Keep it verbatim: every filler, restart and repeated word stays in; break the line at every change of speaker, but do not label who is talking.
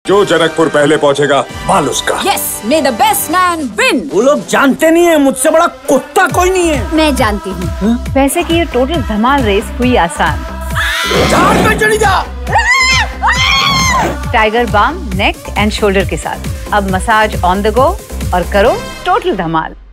जो जनकपुर पहले पहुंचेगा बाल उसका।
Yes, may the best man win.
वो लोग जानते नहीं है, मुझसे बड़ा कुत्ता कोई नहीं है।
मैं जानती हूँ।
वैसे कि ये टोटल धमाल रेस हुई आसान।
झाड़ पे चढ़ी जा।
Tiger balm neck and shoulder के साथ अब मसाज ऑन द गो और करो टोटल धमाल।